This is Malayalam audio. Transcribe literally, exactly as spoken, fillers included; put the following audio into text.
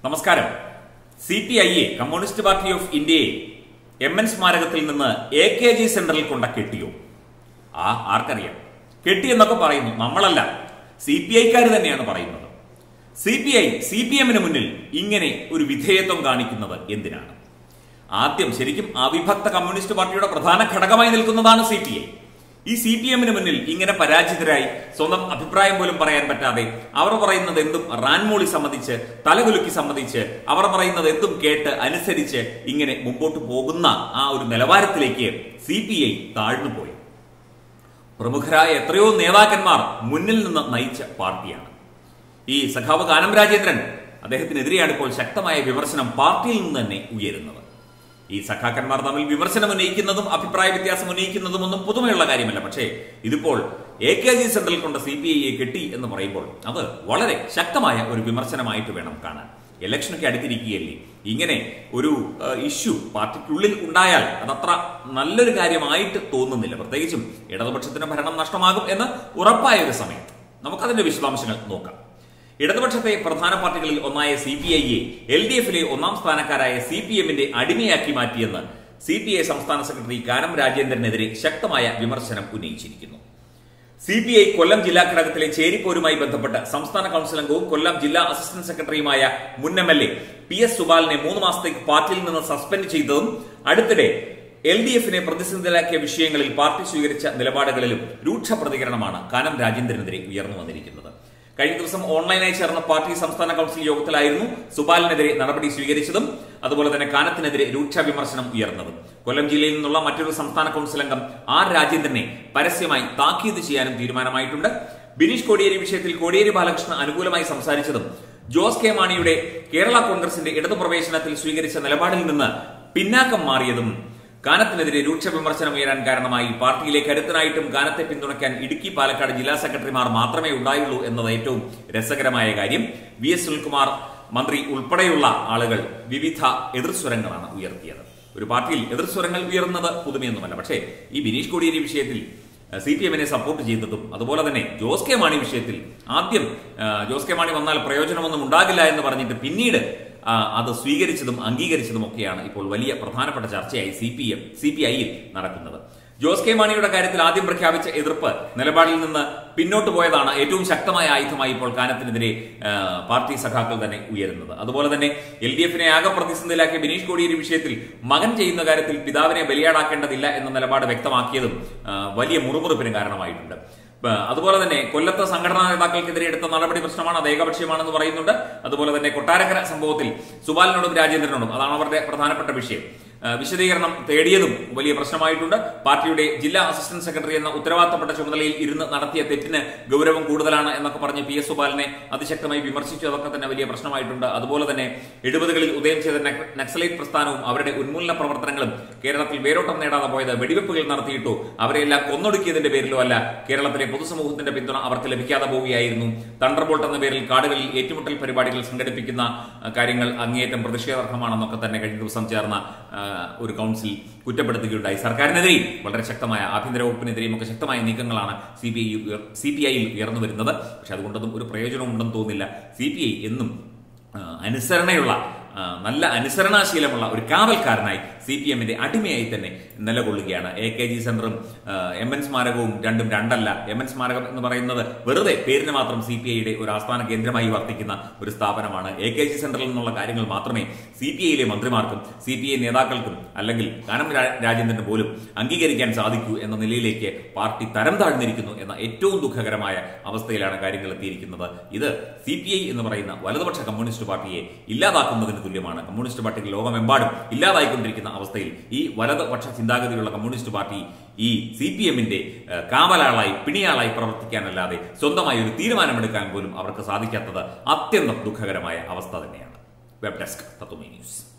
നമസ്കാരം. C P I a communist party of ഇന്ത്യയെ എം എൻ സ്മാരകത്തിൽ നിന്ന് എ കെ ജി സെന്ററിൽ കൊണ്ട കെട്ടിയോ? ആ ആർക്കറിയാം. കെട്ടിയെന്നൊക്കെ പറയുന്നു, നമ്മളല്ല, സി പി ഐക്കാർ തന്നെയാണ് പറയുന്നത്. C P I C P എമ്മിന് മുന്നിൽ ഇങ്ങനെ ഒരു വിധേയത്വം കാണിക്കുന്നത് എന്തിനാണ്? ആദ്യം ശരിക്കും അവിഭക്ത കമ്മ്യൂണിസ്റ്റ് പാർട്ടിയുടെ പ്രധാന ഘടകമായി നിൽക്കുന്നതാണ് സി പി ഐ. ഈ സി പി എമ്മിന് മുന്നിൽ ഇങ്ങനെ പരാജിതരായി സ്വന്തം അഭിപ്രായം പോലും പറയാൻ പറ്റാതെ അവർ പറയുന്നത് എന്തും റാൻമോളി സമ്മതിച്ച് തലകുലുക്കി സമ്മതിച്ച് അവർ പറയുന്നത് എന്തും കേട്ട് അനുസരിച്ച് ഇങ്ങനെ മുമ്പോട്ട് പോകുന്ന ആ ഒരു നിലവാരത്തിലേക്ക് സി പി ഐ താഴ്ന്നുപോയി. പ്രമുഖരായ എത്രയോ നേതാക്കന്മാർ മുന്നിൽ നിന്ന് നയിച്ച പാർട്ടിയാണ്. ഈ സഖാവ് കാനം രാജേന്ദ്രൻ, അദ്ദേഹത്തിനെതിരെയാണ് ഇപ്പോൾ ശക്തമായ വിമർശനം പാർട്ടിയിൽ നിന്ന് തന്നെ ഉയരുന്നത്. ഈ സഖാക്കന്മാർ തമ്മിൽ വിമർശനം ഉന്നയിക്കുന്നതും അഭിപ്രായ വ്യത്യാസം ഉന്നയിക്കുന്നതും ഒന്നും പുതുമയുള്ള കാര്യമല്ല. പക്ഷേ ഇതിപ്പോൾ എ കെ ജി സെന്ററിൽ കൊണ്ട് സി പി ഐയെ കെട്ടി എന്ന് പറയുമ്പോൾ അത് വളരെ ശക്തമായ ഒരു വിമർശനമായിട്ട് വേണം കാണാൻ. ഇലക്ഷനൊക്കെ അടുത്തിരിക്കുകയല്ലേ, ഇങ്ങനെ ഒരു ഇഷ്യൂ പാർട്ടിക്കുള്ളിൽ ഉണ്ടായാൽ അതത്ര നല്ലൊരു കാര്യമായിട്ട് തോന്നുന്നില്ല. പ്രത്യേകിച്ചും ഇടതുപക്ഷത്തിന് ഭരണം നഷ്ടമാകും എന്ന് ഉറപ്പായ ഒരു സമയത്ത് നമുക്കതിന്റെ വിശദാംശങ്ങൾ നോക്കാം. ഇടതുപക്ഷത്തെ പ്രധാന പാർട്ടികളിൽ ഒന്നായ സി പി ഐയെ എൽ ഡി എഫിലെ ഒന്നാം സ്ഥാനക്കാരായ സി പി എമ്മിന്റെ അടിമയാക്കി മാറ്റിയെന്ന് സി പി ഐ സംസ്ഥാന സെക്രട്ടറി കാനം രാജേന്ദ്രനെതിരെ ശക്തമായ വിമർശനം ഉന്നയിച്ചിരിക്കുന്നു. സി പി ഐ കൊല്ലം ജില്ലാ ഘടകത്തിലെ ചേരിപ്പോരുമായി ബന്ധപ്പെട്ട് സംസ്ഥാന കൌൺസിൽ അംഗവും കൊല്ലം ജില്ലാ അസിസ്റ്റന്റ് സെക്രട്ടറിയുമായ മുൻ M L A P S സുബാലിനെ മൂന്ന് മാസത്തേക്ക് പാർട്ടിയിൽ നിന്ന് സസ്പെൻഡ് ചെയ്തതും അടുത്തിടെ എൽ ഡി എഫിനെ പ്രതിസന്ധിയിലാക്കിയ വിഷയങ്ങളിൽ പാർട്ടി സ്വീകരിച്ച നിലപാടുകളിലും രൂക്ഷ പ്രതികരണമാണ് കാനം രാജേന്ദ്രനെതിരെ ഉയർന്നു വന്നിരിക്കുന്നത്. കഴിഞ്ഞ ദിവസം ഓൺലൈനായി ചേർന്ന പാർട്ടി സംസ്ഥാന കൌൺസിൽ യോഗത്തിലായിരുന്നു സുബാലിനെതിരെ നടപടി സ്വീകരിച്ചതും അതുപോലെ തന്നെ കാനത്തിനെതിരെ രൂക്ഷ വിമർശനം ഉയർന്നതും. കൊല്ലം ജില്ലയിൽ നിന്നുള്ള മറ്റൊരു സംസ്ഥാന കൌൺസിൽ അംഗം ആർ രാജേന്ദ്രനെ പരസ്യമായി താക്കീത് ചെയ്യാനും തീരുമാനമായിട്ടുണ്ട്. ബിനീഷ് കോടിയേരി വിഷയത്തിൽ കോടിയേരി ബാലകൃഷ്ണൻ അനുകൂലമായി സംസാരിച്ചതും ജോസ് കെ മാണിയുടെ കേരള കോൺഗ്രസിന്റെ ഇടതു പ്രവേശനത്തിൽ സ്വീകരിച്ച നിലപാടിൽ നിന്ന് പിന്നാക്കം മാറിയതും കാനത്തിനെതിരെ രൂക്ഷ വിമർശനം ഉയരാൻ കാരണമായി. പാർട്ടിയിലെ കരുത്തനായിട്ടും കാനത്തെ പിന്തുണയ്ക്കാൻ ഇടുക്കി പാലക്കാട് ജില്ലാ സെക്രട്ടറിമാർ മാത്രമേ ഉണ്ടായുള്ളൂ എന്നത് ഏറ്റവും രസകരമായ കാര്യം. വി എസ് സുനിൽകുമാർ മന്ത്രി ഉൾപ്പെടെയുള്ള ആളുകൾ വിവിധ എതിർസ്വരങ്ങളാണ് ഉയർത്തിയത്. ഒരു പാർട്ടിയിൽ എതിർസ്വരങ്ങൾ ഉയർന്നത് പുതുമയൊന്നുമല്ല. പക്ഷേ ഈ ബിനീഷ് കോടിയേരി വിഷയത്തിൽ സി പി എമ്മിനെ സപ്പോർട്ട് ചെയ്തതും അതുപോലെ തന്നെ ജോസ് കെ മാണി വിഷയത്തിൽ ആദ്യം ജോസ് കെ മാണി വന്നാൽ പ്രയോജനമൊന്നും ഉണ്ടാകില്ല എന്ന് പറഞ്ഞിട്ട് പിന്നീട് അത് സ്വീകരിച്ചതും അംഗീകരിച്ചതും ഒക്കെയാണ് ഇപ്പോൾ വലിയ പ്രധാനപ്പെട്ട ചർച്ചയായി C P M C P ഐയിൽ നടക്കുന്നത്. ജോസ് കെ മാണിയുടെ കാര്യത്തിൽ ആദ്യം പ്രഖ്യാപിച്ച എതിർപ്പ് നിലപാടിൽ നിന്ന് പിന്നോട്ട് പോയതാണ് ഏറ്റവും ശക്തമായ ആയുധമായി ഇപ്പോൾ കാനത്തിനെതിരെ പാർട്ടി സഖാക്കൾ തന്നെ ഉയരുന്നത്. അതുപോലെ തന്നെ എൽ ഡി എഫിനെ ആകെ പ്രതിസന്ധിയിലാക്കിയ ബിനീഷ് കോടിയേരി വിഷയത്തിൽ മകൻ ചെയ്യുന്ന കാര്യത്തിൽ പിതാവിനെ ബലിയാടാക്കേണ്ടതില്ല എന്ന നിലപാട് വ്യക്തമാക്കിയതും വലിയ മുറുമുറുപ്പിന് കാരണമായിട്ടുണ്ട്. അതുപോലെ തന്നെ കൊല്ലത്തെ സംഘടനാ നേതാക്കൾക്കെതിരെ എടുത്ത നടപടി പ്രശ്നമാണ്, അത് ഏകപക്ഷീയമാണെന്ന് പറയുന്നുണ്ട്. അതുപോലെ തന്നെ കൊട്ടാരക്കര സംഭവത്തിൽ സുബാലിനോടും രാജേന്ദ്രനോടും, അതാണ് അവരുടെ പ്രധാനപ്പെട്ട വിഷയം, വിശദീകരണം തേടിയതും വലിയ പ്രശ്നമായിട്ടുണ്ട്. പാർട്ടിയുടെ ജില്ലാ അസിസ്റ്റന്റ് സെക്രട്ടറി എന്ന ഉത്തരവാദിത്തപ്പെട്ട ചുമതലയിൽ ഇരുന്ന് നടത്തിയ തെറ്റിന് ഗൗരവം കൂടുതലാണ് എന്നൊക്കെ പറഞ്ഞ് പി എസ് സുബാലിനെ അതിശക്തമായി വിമർശിച്ചു. അതൊക്കെ തന്നെ വലിയ പ്രശ്നമായിട്ടുണ്ട്. അതുപോലെ തന്നെ എഴുപതുകളിൽ ഉദയം ചെയ്ത നക്സലൈറ്റ് പ്രസ്ഥാനവും അവരുടെ ഉന്മൂലന പ്രവർത്തനങ്ങളും കേരളത്തിൽ വേരോട്ടം നേടാതെ പോയത് വെടിവെപ്പുകൾ നടത്തിയിട്ടു അവരെല്ലാം കൊന്നൊടുക്കിയതിന്റെ പേരിലോ അല്ല, കേരളത്തിലെ പൊതുസമൂഹത്തിന്റെ പിന്തുണ അവർക്ക് ലഭിക്കാതെ പോവുകയായിരുന്നു. തണ്ടർബോൾട്ട് എന്ന പേരിൽ കാടുകളിൽ ഏറ്റുമുട്ടൽ പരിപാടികൾ സംഘടിപ്പിക്കുന്ന കാര്യങ്ങൾ അങ്ങേയറ്റം പ്രതിഷേധാർഹമാണെന്നൊക്കെ തന്നെ കഴിഞ്ഞ ദിവസം ചേർന്ന ഒരു കൌൺസിൽ കുറ്റപ്പെടുത്തുകയുണ്ടായി. സർക്കാരിനെതിരെയും വളരെ ശക്തമായ ആഭ്യന്തര വകുപ്പിനെതിരെയും ഒക്കെ ശക്തമായ നീക്കങ്ങളാണ് C P I C P ഐയിൽ ഉയർന്നു വരുന്നത്. പക്ഷെ അതുകൊണ്ടൊന്നും ഒരു പ്രയോജനവും ഉണ്ടെന്ന് തോന്നുന്നില്ല. സി പി ഐ എന്നും അനുസരണയുള്ള നല്ല അനുസരണാശീലമുള്ള ഒരു കാവൽക്കാരനായി സി പി എമ്മിന്റെ അടിമയായി തന്നെ നിലകൊള്ളുകയാണ്. എ കെ ജി സെന്ററും എം എൻ സ്മാരകവും രണ്ടും രണ്ടല്ല. എം എൻ സ്മാരകം എന്ന് പറയുന്നത് വെറുതെ പേരിന് മാത്രം സി പി ഐയുടെ ഒരു ആസ്ഥാന കേന്ദ്രമായി വർത്തിക്കുന്ന ഒരു സ്ഥാപനമാണ്. എ കെ ജി സെന്ററിൽ നിന്നുള്ള കാര്യങ്ങൾ മാത്രമേ സി പി ഐയിലെ മന്ത്രിമാർക്കും സി പി ഐ നേതാക്കൾക്കും അല്ലെങ്കിൽ കാനം രാജേന്ദ്രന് പോലും അംഗീകരിക്കാൻ സാധിക്കൂ എന്ന നിലയിലേക്ക് പാർട്ടി തരം താഴ്ന്നിരിക്കുന്നു എന്ന ഏറ്റവും ദുഃഖകരമായ അവസ്ഥയിലാണ് കാര്യങ്ങൾ എത്തിയിരിക്കുന്നത്. ഇത് സി പി ഐ എന്ന് പറയുന്ന വലതുപക്ഷ കമ്മ്യൂണിസ്റ്റ് പാർട്ടിയെ ഇല്ലാതാക്കുന്നതിന് തുല്യമാണ്. കമ്മ്യൂണിസ്റ്റ് പാർട്ടികൾ ലോകമെമ്പാടും ഇല്ലാതായിക്കൊണ്ടിരിക്കുന്ന അവസ്ഥയിൽ ഈ വലതുപക്ഷ ചിന്താഗതിയിലുള്ള കമ്മ്യൂണിസ്റ്റ് പാർട്ടി ഈ സി പി എമ്മിന്റെ കാവലാളായി പിണിയാളായി പ്രവർത്തിക്കാനല്ലാതെ സ്വന്തമായി ഒരു തീരുമാനമെടുക്കാൻ പോലും അവർക്ക് സാധിക്കാത്തത് അത്യന്തം ദുഃഖകരമായ അവസ്ഥ തന്നെയാണ്. Web desk Tatwamayi news.